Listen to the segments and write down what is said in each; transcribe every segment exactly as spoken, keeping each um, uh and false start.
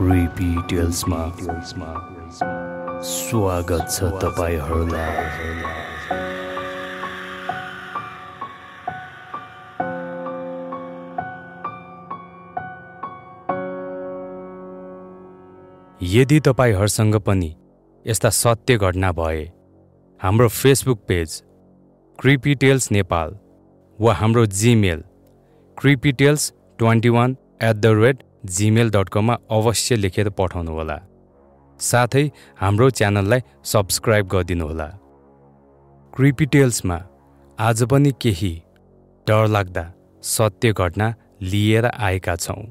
रिपिटेल्समा स्वागत छ तपाईहरुलाई। यदि तपाईहरुसँग पनि यस्ता सत्य घटना भए हाम्रो फेसबुक पेज क्रिपीटेल्स नेपाल वा हाम्रो Gmail creepy tales twenty one at the rate Gmail dot com मा अवश्य लेखेर पठाउनुहोला। साथै हाम्रो च्यानललाई सब्स्क्राइब गरिदिनुहोला। क्रिपीटेल्समा आज पनि केही डरलाग्दा सत्य घटना लिएर आएका छौं।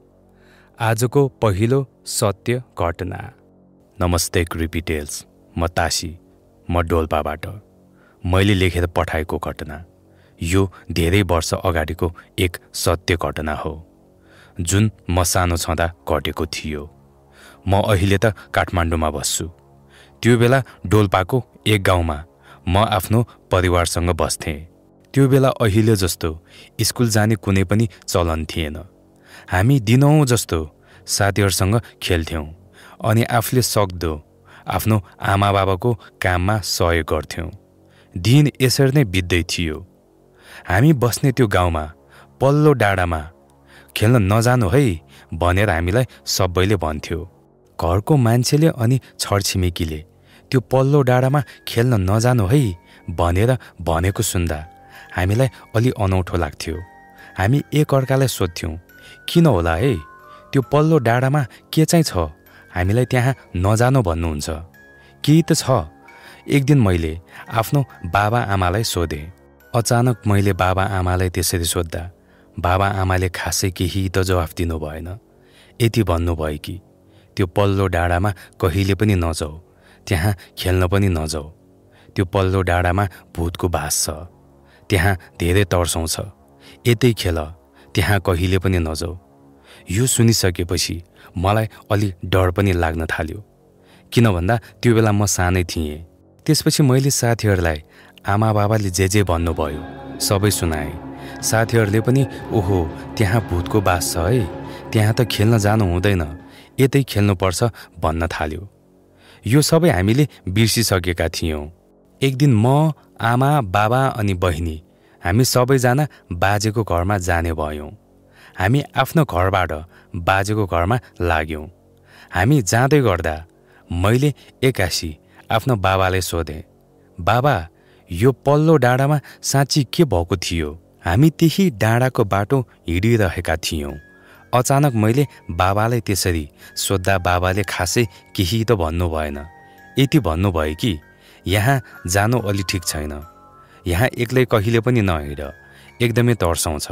आजको पहिलो सत्य घटना। नमस्ते क्रिपीटेल्स, म तासी, म डोल्पाबाट। मैले लेखेर पठाएको घटना यो धेरै वर्ष अगाडिको एक सत्य घटना हो, जुन म सानो छँदा घटेको थियो। म अहिले त काठमाडौँमा बस्छु। त्यो बेला डोल्पाको एक गाउँमा म आफ्नो परिवारसँग बस्थेँ। त्यो बेला अहिले जस्तो स्कुल जाने कुनै पनि चलन थिएन। हामी दिनौं जस्तो साथीहरुसँग खेल्थ्यौं अनि आफूले सक्दो आफ्नो आमाबाबाको काममा सहयोग गर्थ्यौं। दिन यसरी नै बित्दै थियो। हामी बस्ने त्यो गाउँमा पल्लो डाँडामा खेल्न नजानु है भनेर हामीलाई सबैले भन्थ्यो। घरको मान्छेले अनि छरछिमेकीले त्यो पल्लो डाँडामा खेल्न नजानु है भनेर भनेको सुन्दा हामीलाई अलि अनौठो लाग्थ्यो। हामी एक अर्कालाई सोध्थ्यौं, किन होला है, त्यो पल्लो डाँडामा के चाहिँ छ, हामीलाई त्यहाँ नजानु भन्नुहुन्छ? केही त छ। एक दिन मैले आफ्नो बाबा आमालाई सोधेँ। अचानक मैले बाबा आमालाई त्यसरी सोध्दा बाबा आमाले खासै केही त जवाफ दिनु भएन। यति भन्नुभयो कि त्यो पल्लो डाँडामा कहिले पनि नजाऊ, त्यहाँ खेल्न पनि नजाऊ। त्यो पल्लो डाँडामा भूतको बास छ, त्यहाँ धेरै तर्साउँछ। यतै खेल, त्यहाँ कहिले पनि नजाऊ। यो सुनिसकेपछि मलाई अलि डर पनि लाग्न थाल्यो, किन भन्दा त्यो बेला म सानै थिएँ। त्यसपछि मैले साथीहरूलाई आमा बाबाले जे जे भन्नुभयो सबै सुनाएँ। साथीहरूले पनि ओहो त्यहाँ भूतको बास छ है, त्यहाँ त खेल्न जानु हुँदैन, यतै खेल्नुपर्छ भन्न थाल्यो। यो सबै हामीले बिर्सिसकेका थियौँ। एक दिन म, आमा, बाबा अनि बहिनी हामी सबैजना बाजेको घरमा जाने भयौँ। हामी आफ्नो घरबाट बाजेको घरमा लाग्यौँ। हामी जाँदै गर्दा मैले एक्कासी आफ्नो बाबालाई सोधेँ, बाबा यो पल्लो डाँडामा साँच्ची के भएको थियो? हामी त्यही डाँडाको बाटो हिँडिरहेका थियौँ। अचानक मैले बाबालाई त्यसरी सोद्धा बाबाले खासै केही त भन्नु भएन। यति भन्नुभयो कि यहाँ जानु अलि ठिक छैन, यहाँ एक्लै कहिले पनि नहिँड, एकदमै तर्साउँछ।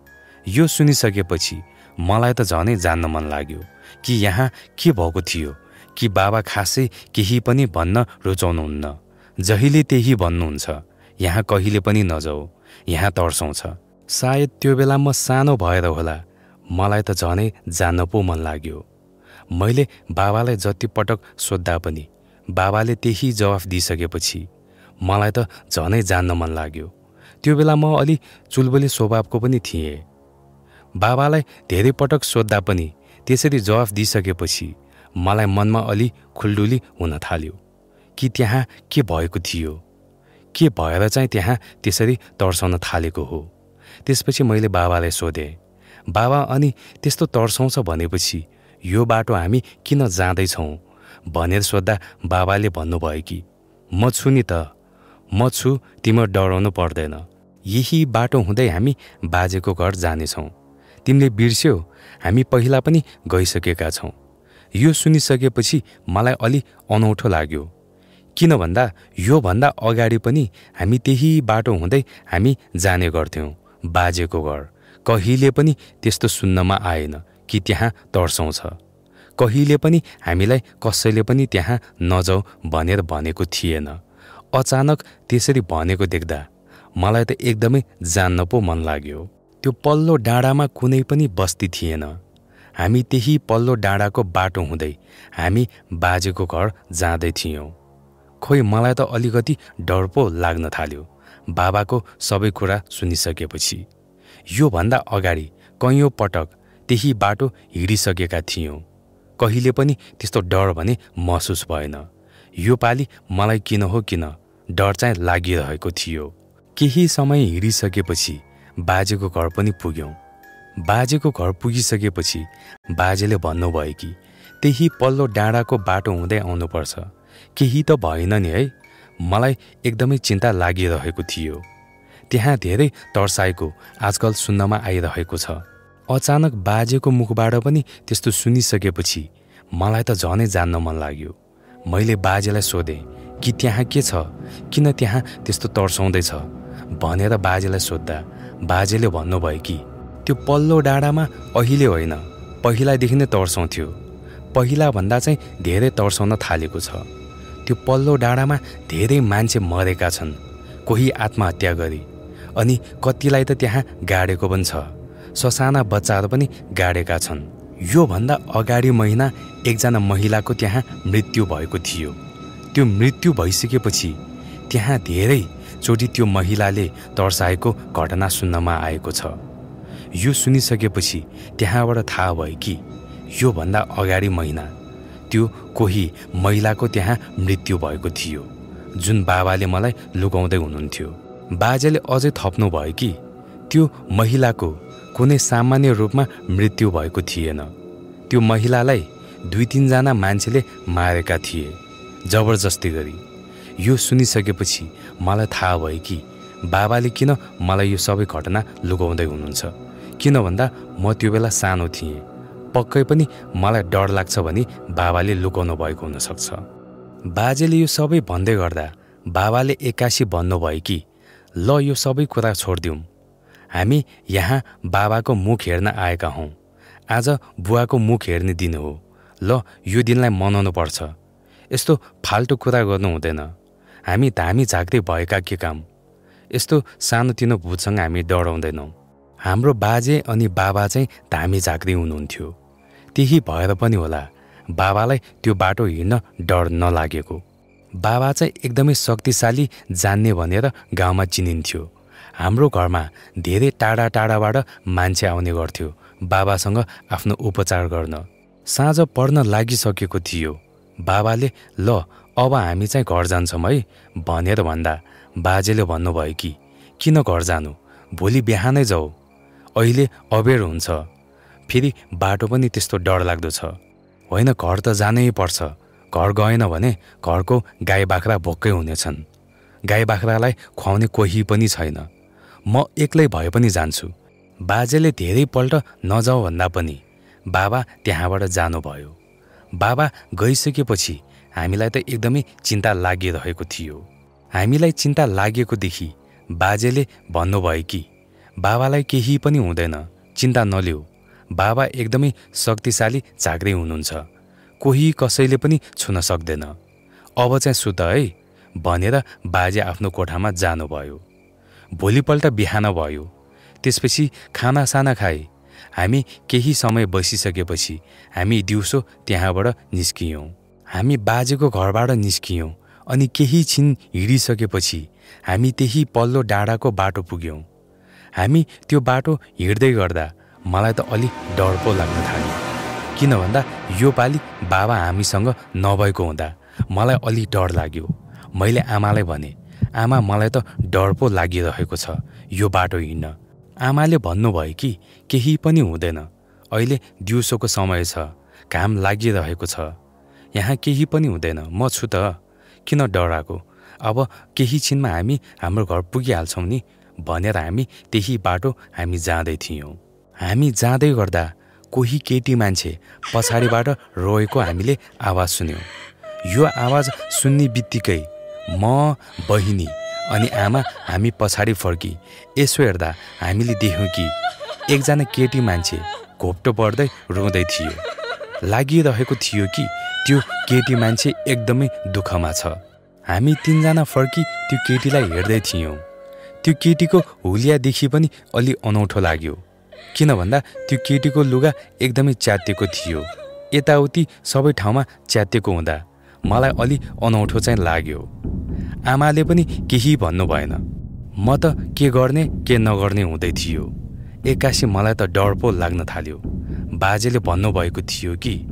यो सुनिसकेपछि मलाई त झनै जान्न मन लाग्यो कि यहाँ के भएको थियो, कि बाबा खासै केही पनि भन्न रुचाउनुहुन्न। जहिले त्यही भन्नुहुन्छ, यहाँ कहिले पनि नजाऊ, यहाँ तर्साउँछ। सायद त्यो बेला म सानो भएर होला, मलाई त झनै जान्न पो मन लाग्यो। मैले बाबालाई जति पटक सोद्धा पनि बाबाले त्यही जवाफ दिइसकेपछि मलाई त झनै जान्न मन लाग्यो। त्यो बेला म अलि चुलबुले स्वभावको पनि थिएँ। बाबालाई धेरै पटक सोद्धा पनि त्यसरी जवाफ दिइसकेपछि मलाई मनमा अलि खुल्डुली हुन थाल्यो कि त्यहाँ के भएको थियो, के भएर चाहिँ त्यहाँ त्यसरी तर्साउन थालेको हो। त्यसपछि मैले बाबालाई सोधेँ, बाबा अनि त्यस्तो तर्साउँछ भनेपछि यो बाटो हामी किन जाँदैछौँ भनेर सोद्धा बाबाले भन्नुभयो कि म छु नि त, म छु, तिम्रो डराउनु पर्दैन, यही बाटो हुँदै हामी बाजेको घर जानेछौँ। तिमीले बिर्स्यौ, हामी पहिला पनि गइसकेका छौँ। यो सुनिसकेपछि मलाई अलि अनौठो लाग्यो, किन भन्दा यो भन्दा अगाडि पनि हामी त्यही बाटो हुँदै हामी जाने गर्थ्यौँ बाजेको घर। कहिले पनि त्यस्तो सुन्नमा आएन कि त्यहाँ तर्साउँछ। कहिले पनि हामीलाई कसैले पनि त्यहाँ नजाऊ भनेर भनेको थिएन। अचानक त्यसरी भनेको देख्दा मलाई त एकदमै जान्न पो मन लाग्यो। त्यो पल्लो डाँडामा कुनै पनि बस्ती थिएन। हामी त्यही पल्लो डाँडाको बाटो हुँदै हामी बाजेको घर जाँदै थियौँ। खोइ मलाई त अलिकति डर पो लाग्न थाल्यो बाबाको सबै कुरा सुनिसकेपछि। यो भन्दा अगाडि कैयौं पटक त्यही बाटो हिँडिसकेका थियौं। कहिले पनि त्यस्तो डर भने महसुस भएन। यो पालि मलाई किन हो किन डर चाहिँ लागिरहेको थियो। केही समय हिँडिसकेपछि बाजेको घर पनि पुग्यौँ। बाजेको घर पुगिसकेपछि बाजेले भन्नुभयो कि त्यही पल्लो डाँडाको बाटो हुँदै आउनुपर्छ। केही त भएन नि है? मलाई एकदमै चिन्ता लागिरहेको थियो। त्यहाँ धेरै तर्साएको आजकल सुन्नमा आइरहेको छ। अचानक बाजेको मुखबाट पनि त्यस्तो सुनिसकेपछि मलाई त झनै जान्न मन लाग्यो। मैले बाजेलाई सोधेँ कि त्यहाँ के छ, किन त्यहाँ त्यस्तो तर्साउँदैछ भनेर बाजेलाई सोद्धा बाजेले भन्नुभयो कि त्यो पल्लो डाँडामा अहिले होइन, पहिलादेखि नै तर्साउँथ्यो। पहिला भन्दा चाहिँ धेरै तर्साउन थालेको छ। त्यो पल्लो डाँडामा धेरै मान्छे मरेका छन्, कोही आत्महत्या गरी, अनि कतिलाई त त्यहाँ गाडेको पनि छ। ससाना बच्चाहरू पनि गाडेका छन्। योभन्दा अगाडि महिना एकजना महिलाको त्यहाँ मृत्यु भएको थियो। त्यो मृत्यु भइसकेपछि त्यहाँ धेरै चोटि त्यो महिलाले तर्साएको घटना सुन्नमा आएको छ। यो सुनिसकेपछि त्यहाँबाट थाहा भयो कि योभन्दा अगाडि महिना त्यो कोही महिलाको त्यहाँ मृत्यु भएको थियो, जुन बाबाले मलाई लुकाउँदै हुनुहुन्थ्यो। बाजेले अझै थप्नु भयो कि त्यो महिलाको कुनै सामान्य रूपमा मृत्यु भएको थिएन। त्यो महिलालाई दुई तीनजना मान्छेले मारेका थिए जबरजस्ती गरी। यो सुनिसकेपछि मलाई थाहा भयो कि बाबाले किन मलाई यो सबै घटना लुकाउँदै हुनुहुन्छ। किन भन्दा म त्यो बेला सानो थिएँ। पक्कै पनि मलाई डर लाग्छ भने बाबाले लुकाउनु भएको हुनसक्छ। बाजेले यो सबै भन्दै गर्दा बाबाले एक्कासी भन्नुभयो कि ल यो सबै कुरा छोडिदिउँ। हामी यहाँ बाबाको मुख हेर्न आएका हौँ। आज बुवाको मुख हेर्ने दिन हो। ल यो दिनलाई मनाउनु पर्छ। यस्तो फाल्टु कुरा गर्नु हुँदैन। हामी धामी झाँक्री भएका के काम? यस्तो सानोतिनो भूतसँग हामी डराउँदैनौँ। हाम्रो बाजे अनि बाबा चाहिँ धामी झाँक्री हुनुहुन्थ्यो। त्यही भएर पनि होला बाबालाई त्यो बाटो हिँड्न डर नलागेको। बाबा चाहिँ एकदमै शक्तिशाली जान्ने भनेर गाउँमा चिनिन्थ्यो। हाम्रो घरमा धेरै टाढा टाढाबाट मान्छे आउने गर्थ्यो बाबासँग आफ्नो उपचार गर्न। साँझ पर्न लागिसकेको थियो। बाबाले ल अब हामी चाहिँ घर जान्छौँ है भनेर भन्दा बाजेले भन्नुभयो कि किन घर जानु, भोलि बिहानै जाऊ, अहिले अबेर हुन्छ, फेरि बाटो पनि त्यस्तो डरलाग्दो छ। होइन, घर त जानै पर्छ। घर गएन भने घरको गाई बाख्रा भोकै हुनेछन्। गाई बाख्रालाई खुवाउने कोही पनि छैन। म एक्लै भए पनि जान्छु। बाजेले धेरैपल्ट नजाऊ भन्दा पनि बाबा त्यहाँबाट जानुभयो। बाबा गइसकेपछि हामीलाई त एकदमै चिन्ता लागिरहेको थियो। हामीलाई चिन्ता लागेकोदेखि बाजेले भन्नुभयो कि बाबालाई केही पनि हुँदैन, चिन्ता नलिऊ, बाबा एकदमै शक्तिशाली झाँक्री हुनुहुन्छ, कोही कसैले पनि छुन सक्दैन। अब चाहिँ सुत है भनेर बाजे आफ्नो कोठामा जानुभयो। भोलिपल्ट बिहान भयो। त्यसपछि खानासाना खाए। हामी केही समय बसिसकेपछि हामी दिउँसो त्यहाँबाट निस्कियौँ। हामी बाजेको घरबाट निस्कियौँ अनि केही छिन हिँडिसकेपछि हामी त्यही पल्लो डाँडाको बाटो पुग्यौँ। हामी त्यो बाटो हिँड्दै गर्दा मलाई त अलि डर पो लाग्न थाल्यो। किन भन्दा यो पालि बाबा हामीसँग नभएको हुँदा मलाई अलि डर लाग्यो। मैले आमालाई भने, आमा मलाई त डर पो लागिरहेको छ यो बाटो हिँड्न। आमाले भन्नुभयो कि केही पनि हुँदैन, अहिले दिउँसोको समय छ, घाम लागिरहेको छ, यहाँ केही पनि हुँदैन, म छु त, किन डराएको, अब केही छिनमा हामी हाम्रो घर पुगिहाल्छौँ नि भनेर हामी त्यही बाटो हामी जाँदै थियौँ। हामी जाँदै गर्दा कोही केटी मान्छे पछाडिबाट रोएको हामीले आवाज सुन्यौँ। यो आवाज सुन्ने बित्तिकै म, बहिनी अनि आमा हामी पछाडि फर्की यसो हेर्दा हामीले देख्यौँ कि एकजना केटी मान्छे घोप्टो पर्दै रुँदै थियो। लागिरहेको थियो कि त्यो केटी मान्छे एकदमै दुःखमा छ। हामी तिनजना फर्की त्यो केटीलाई हेर्दै थियौँ। त्यो केटीको हुलियादेखि पनि अलि अनौठो लाग्यो। किन भन्दा त्यो केटीको लुगा एकदमै च्यातिएको थियो। यताउति सबै ठाउँमा च्यातिएको हुँदा मलाई अलि अनौठो चाहिँ लाग्यो। आमाले पनि केही भन्नु भएन। म त के गर्ने के नगर्ने हुँदै थियो। एक्कासी मलाई त डर पो लाग्न थाल्यो। बाजेले भन्नुभएको थियो कि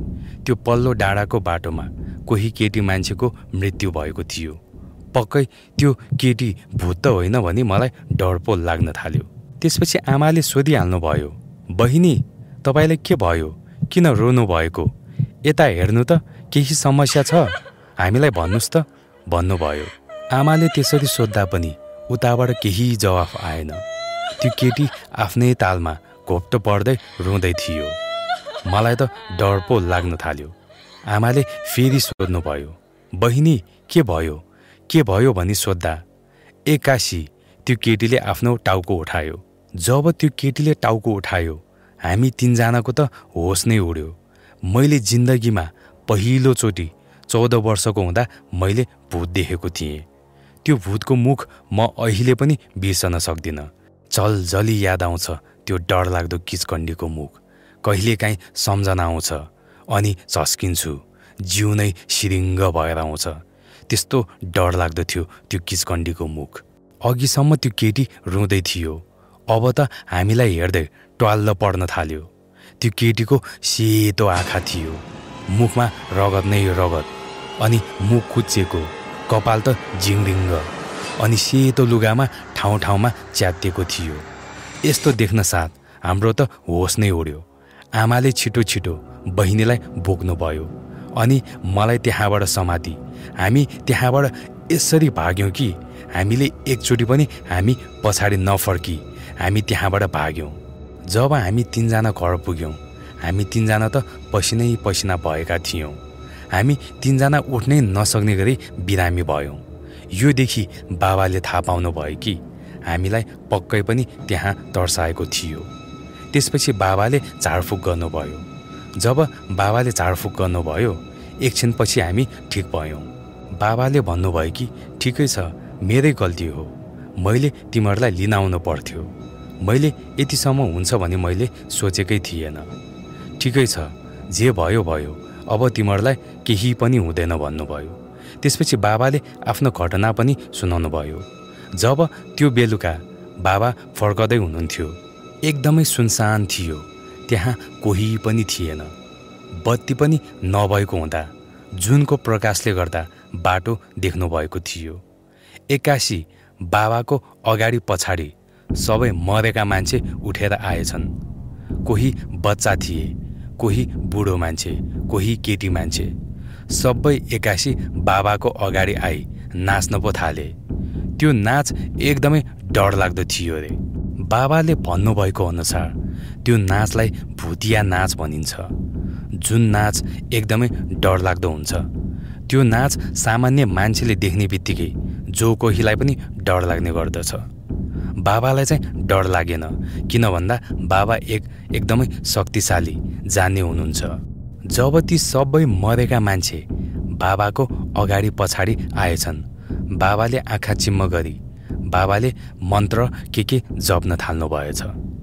त्यो पल्लो डाँडाको बाटोमा कोही केटी मान्छेको मृत्यु भएको थियो। पक्कै त्यो केटी भूत त होइन भने मलाई डर पो लाग्न थाल्यो। त्यसपछि आमाले सोधिहाल्नु भयो, बहिनी तपाईँलाई के भयो, किन रोनु भएको, यता हेर्नु त, केही समस्या छ हामीलाई भन्नुहोस् त भन्नुभयो। आमाले त्यसरी सोद्धा पनि उताबाट केही जवाफ आएन। त्यो केटी आफ्नै तालमा घोप्टो पर्दै रुँदै थियो। मलाई त डर पो लाग्न थाल्यो। आमाले फेरि सोध्नुभयो, बहिनी के भयो के भयो भनी सोद्धा एक्कासी त्यो केटीले आफ्नो टाउको उठायो। जब त्यो केटीले टाउको उठायो हामी तीनजनाको त होस नै उड्यो। मैले जिन्दगीमा पहिलोचोटि चौध वर्षको हुँदा मैले भूत देखेको थिएँ। त्यो भूतको मुख म अहिले पनि बिर्सन सक्दिनँ। जलजली याद आउँछ त्यो डरलाग्दो किचकण्डीको मुख। कहिलेकाहीँ सम्झना आउँछ अनि झस्किन्छु, जिउ नै सिरिङ्ग भएर आउँछ। त्यस्तो डरलाग्दो थियो त्यो किचकण्डीको मुख। अघिसम्म त्यो केटी रुँदै थियो, अब त हामीलाई हेर्दै ट्वाल्ल पर्न थाल्यो। त्यो केटीको सेतो आँखा थियो, मुखमा रगत नै रगत, अनि मुख कुच्चिएको, कपाल त जिङरिङ्ग, अनि सेतो लुगामा ठाउँ ठाउँमा च्यातिएको थियो। यस्तो देख्न साथ हाम्रो त होस नै उड्यो। आमाले छिटो छिटो बहिनीलाई बोक्नुभयो अनि मलाई त्यहाँबाट समाती। हामी त्यहाँबाट यसरी भाग्यौँ कि हामीले एकचोटि पनि हामी पछाडि नफर्की हामी त्यहाँबाट भाग्यौँ। जब हामी तीनजना घर पुग्यौँ हामी तीनजना त पसिनै पसिना भएका थियौँ। हामी तीनजना उठ्नै नसक्ने गरी बिरामी भयौँ। योदेखि बाबाले थाहा पाउनु भयो कि हामीलाई पक्कै पनि त्यहाँ तर्साएको थियो। त्यसपछि बाबाले झाडफुक गर्नुभयो। जब बाबाले झाडफुक गर्नुभयो एकछिनपछि हामी ठिक भयौँ। बाबाले भन्नुभयो कि ठिकै छ, मेरै गल्ती हो, मैले तिमीहरूलाई लिन आउनु पर्थ्यो, मैले यतिसम्म हुन्छ भने मैले सोचेकै थिएन। ठिकै छ, जे भयो भयो, अब तिमीहरूलाई केही पनि हुँदैन भन्नुभयो। त्यसपछि बाबाले आफ्नो घटना पनि सुनाउनु भयो। जब त्यो बेलुका बाबा फर्कदै हुनुहुन्थ्यो, एकदमै सुनसान थियो, त्यहाँ कोही पनि थिएन। बत्ती पनि नभएको हुँदा जुनको प्रकाशले गर्दा बाटो देख्नुभएको थियो। एक्कासी बाबाको अगाडि पछाडि सबै मरेका मान्छे उठेर आएछन्। कोही बच्चा थिए, कोही बुढो मान्छे, कोही केटी मान्छे, सबै एक्कासी बाबाको अगाडि आई नाच्न पो थाले। त्यो नाच एकदमै डरलाग्दो थियो रे। बाबाले भन्नुभएको अनुसार त्यो नाचलाई भुतिया नाच भनिन्छ। जुन नाच एकदमै डरलाग्दो हुन्छ। त्यो नाच सामान्य मान्छेले देख्ने बित्तिकै जो कोहीलाई पनि डर लाग्ने गर्दछ। बाबालाई चाहिँ डर लागेन, किन भन्दा बाबा एक एकदमै शक्तिशाली जान्ने हुनुहुन्छ। जब ती सबै मरेका मान्छे बाबाको अगाडि पछाडि आएछन्, बाबाले आँखा चिम्म गरी बाबाले मन्त्र के के जप्न थाल्नु भएछ।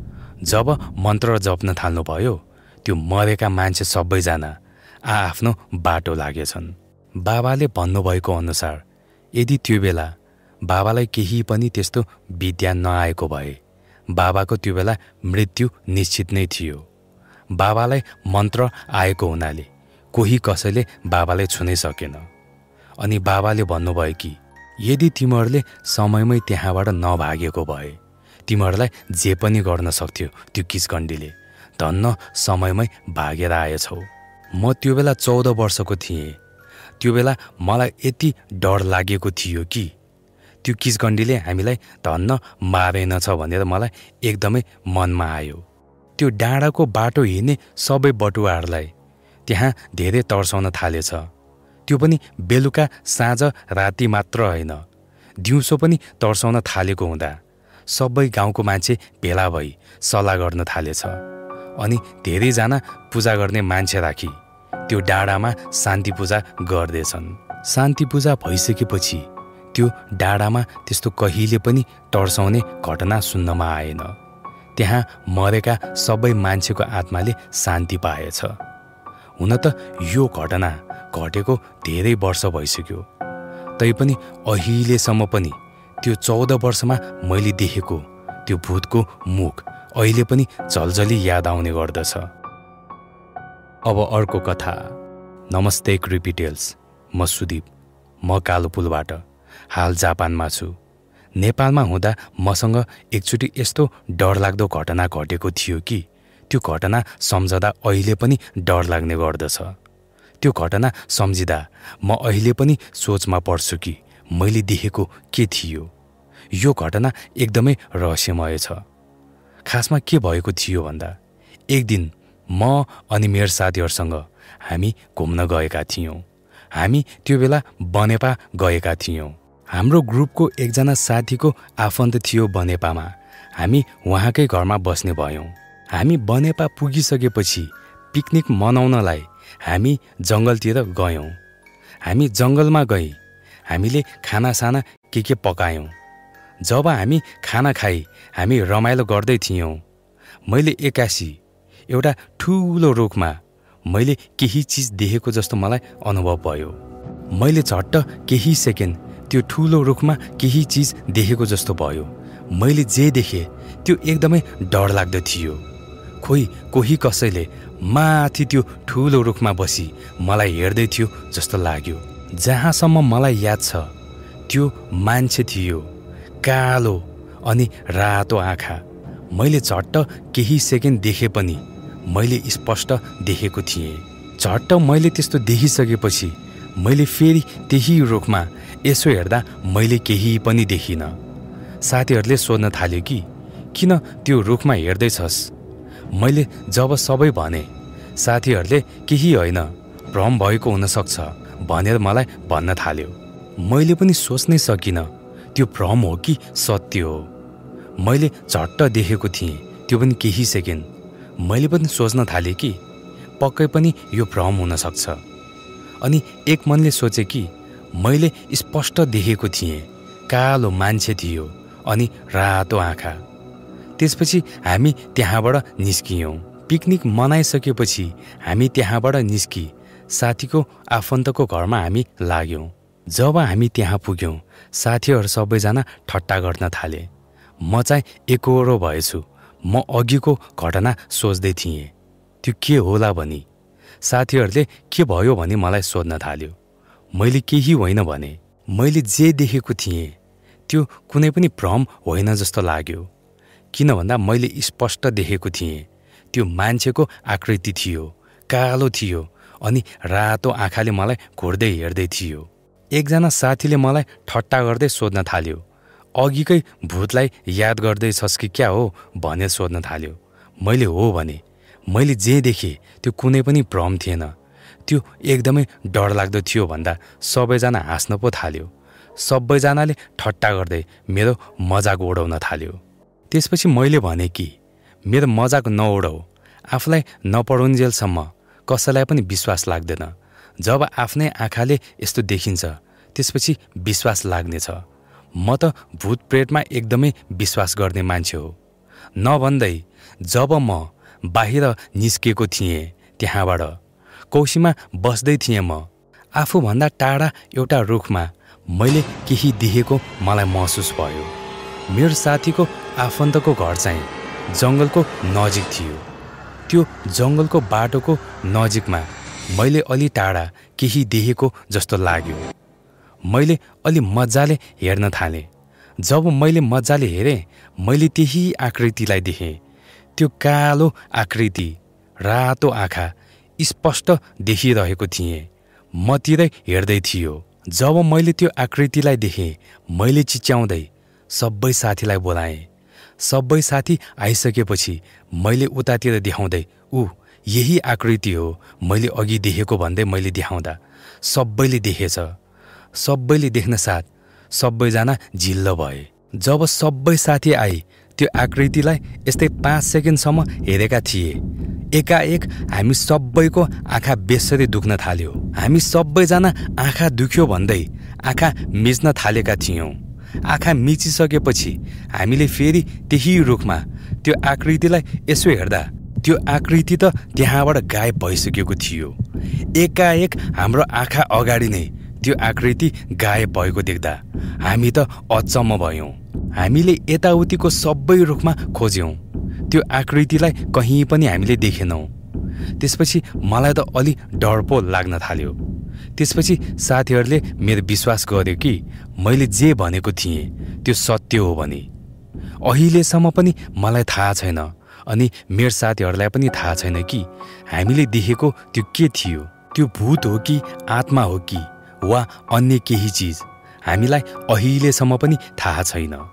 जब मन्त्र जप्न थाल्नुभयो त्यो मरेका मान्छे सबैजना आआफ्नो बाटो लागेछन्। बाबाले भन्नुभएको अनुसार यदि त्यो बेला बाबालाई केही पनि त्यस्तो विद्या नआएको भए बाबाको त्यो बेला मृत्यु निश्चित नै थियो। बाबालाई मन्त्र आएको हुनाले कोही कसैले बाबालाई छुनै सकेन। अनि बाबाले भन्नुभयो कि यदि तिमीहरूले समयमै त्यहाँबाट नभागेको भए तिमीहरूलाई जे पनि गर्न सक्थ्यो त्यो किचकण्डीले, धन्न समयमै भागेर आएछौ। म त्यो बेला चौध वर्षको थिएँ। त्यो बेला मलाई यति डर लागेको थियो कि त्यो किचकण्डीले हामीलाई धन्न मारेनछ भनेर मलाई एकदमै मनमा आयो। त्यो डाँडाको बाटो हिँड्ने सबै बटुवाहरूलाई त्यहाँ धेरै तर्साउन थालेछ। त्यो पनि बेलुका साँझ राति मात्र होइन, दिउँसो पनि तर्साउन थालेको हुँदा सबै गाउँको मान्छे भेला भई सल्लाह गर्न थालेछ। अनि धेरैजना पूजा गर्ने मान्छे राखी त्यो डाँडामा शान्ति पूजा गर्दैछन्। शान्ति पूजा भइसकेपछि त्यो डाँडामा त्यस्तो कहिले पनि तर्साउने घटना सुन्नमा आएन। त्यहाँ मरेका सबै मान्छेको आत्माले शान्ति पाएछ। हुन त यो घटना घटेको धेरै वर्ष भइसक्यो, तैपनि अहिलेसम्म पनि त्यो चौध वर्षमा मैले देखेको त्यो भूतको मुख अहिले पनि झलझली याद आउने गर्दछ। अब अर्को कथा। नमस्ते क्रिपी टेल्स। म सुदीप। म कालोपुलबाट हाल जापानमा छु। नेपालमा हुँदा मसँग एकचोटि यस्तो डरलाग्दो घटना घटेको थियो कि त्यो घटना सम्झदा अहिले पनि डर लाग्ने गर्दछ। त्यो घटना सम्झिँदा म अहिले पनि सोचमा पर्छु कि मैले देखेको के थियो। यो घटना एकदमै रहस्यमय छ। खासमा के भएको थियो भन्दा एक दिन म अनि मेरो साथीहरूसँग हामी घुम्न गएका थियौँ। हामी त्यो बेला बनेपा गएका थियौँ। हाम्रो ग्रुपको एकजना साथीको आफन्त थियो बनेपामा। हामी उहाँकै घरमा बस्ने भयौँ। हामी बनेपा पुगिसकेपछि पिकनिक मनाउनलाई हामी जङ्गलतिर गयौँ। हामी जङ्गलमा गई हामीले खानासाना के के पकायौँ। जब हामी खाना खाई हामी रमाइलो गर्दै थियौँ, मैले एक्कासी एउटा ठुलो रुखमा मैले केही चिज देखेको जस्तो मलाई अनुभव भयो। मैले झट्ट केही सेकेन्ड त्यो ठुलो रुखमा केही चिज देखेको जस्तो भयो। मैले जे देखेँ त्यो एकदमै डरलाग्दो थियो। खोइ कोही कसैले माथि त्यो ठुलो रुखमा बसी मलाई हेर्दै थियो जस्तो लाग्यो। जहाँसम्म मलाई याद छ त्यो मान्छे थियो, कालो अनि रातो आँखा। मैले झट्ट केही सेकेन्ड देखे पनि मैले स्पष्ट देखेको थिएँ। झट्ट मैले त्यस्तो देखिसकेपछि मैले फेरि त्यही रुखमा यसो हेर्दा मैले केही पनि देखिनँ। साथीहरूले सोध्न थाल्यो कि किन त्यो रुखमा हेर्दैछस्? मैले जब सबै भने, साथीहरूले केही होइन, भ्रम भएको हुनसक्छ भनेर मलाई भन्न थाल्यो। मैले पनि सोच्नै सकिनँ त्यो भ्रम हो कि सत्य हो। मैले झट्ट देखेको थिएँ त्यो पनि केही सेकेन्ड। मैले पनि सोच्न थालेँ कि पक्कै पनि यो भ्रम हुनसक्छ। अनि एक मनले सोचे कि मैले स्पष्ट देखेको थिएँ, कालो मान्छे थियो अनि रातो आँखा। त्यसपछि हामी त्यहाँबाट निस्कियौँ। पिकनिक मनाइसकेपछि हामी त्यहाँबाट निस्कि साथीको आफन्तको घरमा हामी लाग्यौँ। जब हामी त्यहाँ पुग्यौँ, साथीहरू सबैजना ठट्टा गर्न थाले। म चाहिँ एकहोरो भएछु। म अघिको घटना सोच्दै थिएँ, त्यो के होला भनी। साथीहरूले के भयो भनी मलाई सोध्न थाल्यो। मैले केही होइन भने। मैले जे देखेको थिएँ त्यो कुनै पनि भ्रम होइन जस्तो लाग्यो। किन भन्दा मैले स्पष्ट देखेको थिएँ त्यो मान्छेको आकृति थियो, कालो थियो अनि रातो आँखाले मलाई घुर्दै हेर्दै थियो। एकजना साथीले मलाई ठट्टा गर्दै सोध्न थाल्यो, अघिकै भूतलाई याद गर्दैछस् कि क्या हो भनेर सोध्न थाल्यो। मैले हो भने। मैले जे देखेँ त्यो कुनै पनि भ्रम थिएन, त्यो एकदमै डरलाग्दो थियो भन्दा सबैजना हाँस्न पो थाल्यो। सबैजनाले ठट्टा गर्दै मेरो मजाक उडाउन थाल्यो। त्यसपछि मैले भने कि मेरो मजाक नउडाऊ, आफूलाई नपढुन्जेलसम्म कसैलाई पनि विश्वास लाग्दैन। जब आफ्नै आँखाले यस्तो देखिन्छ त्यसपछि विश्वास लाग्नेछ। म त भूत प्रेतमा एकदमै विश्वास गर्ने मान्छे हो। नभन्दै जब म बाहिर निस्केको थिएँ त्यहाँबाट, कौसीमा बस्दै थिएँ म, आफूभन्दा टाढा एउटा रुखमा मैले केही देखेको मलाई महसुस भयो। मेरो साथीको आफन्तको घर चाहिँ जङ्गलको नजिक थियो। त्यो जङ्गलको बाटोको नजिकमा मैले अलि टाढा केही देखेको जस्तो लाग्यो। मैले अलि मजाले हेर्न थालेँ। जब मैले मजाले हेरेँ, मैले त्यही आकृतिलाई देखेँ। त्यो कालो आकृति, रातो आँखा स्पष्ट देखिरहेको थिएँ, मतिरै हेर्दै थियो। जब मैले त्यो आकृतिलाई देखेँ, मैले चिच्याउँदै सबै साथीलाई बोलाएँ। सबै साथी आइसकेपछि मैले उतातिर देखाउँदै, ऊ यही आकृति हो मैले अघि देखेको भन्दै मैले देखाउँदा सबैले देखेछ। सबैले देख्न साथ सबैजना झिल्ल भए। जब सबै साथी आए, त्यो आकृतिलाई यस्तै पाँच सेकेन्डसम्म हेरेका थिए। एकाएक हामी सबैको आँखा बेसरी दुख्न थाल्यो। हामी सबैजना आँखा दुख्यो भन्दै आँखा मिच्न थालेका थियौँ। आँखा मिचिसकेपछि हामीले फेरि त्यही रुखमा त्यो आकृतिलाई यसो हेर्दा त्यो आकृति त त्यहाँबाट गायब भइसकेको थियो। एकाएक हाम्रो आँखा अगाडि नै त्यो आकृति गायब भएको देख्दा हामी त अचम्म भयौँ। हामीले यताउतिको सबै रुखमा खोज्यौँ, त्यो आकृतिलाई कहीँ पनि हामीले देखेनौँ। त्यसपछि मलाई त अलि डर पो लाग्न थाल्यो। त्यसपछि साथीहरूले मेरो विश्वास गर्यो कि मैले जे भनेको थिएँ त्यो सत्य हो भने। अहिलेसम्म पनि मलाई थाहा छैन अनि मेरो साथीहरूलाई पनि थाहा छैन कि हामीले देखेको त्यो के थियो, त्यो भूत हो कि आत्मा हो कि वा अन्य केही चिज, हामीलाई अहिलेसम्म पनि थाहा छैन।